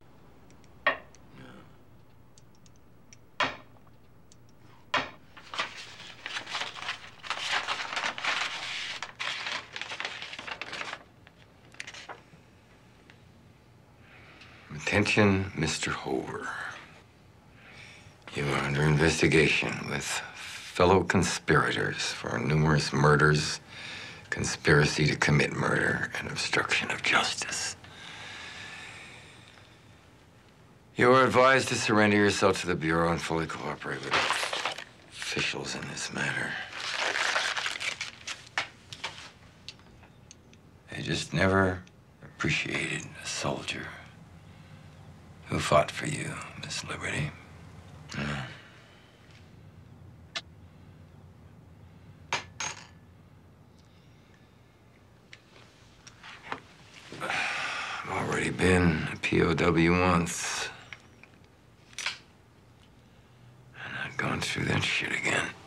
Attention, Mr. Hoover. You are under investigation with fellow conspirators for numerous murders, conspiracy to commit murder, and obstruction of justice. You are advised to surrender yourself to the Bureau and fully cooperate with officials in this matter. I just never appreciated a soldier who fought for you, Miss Liberty. I've already been a POW once. And I've gone through that shit again.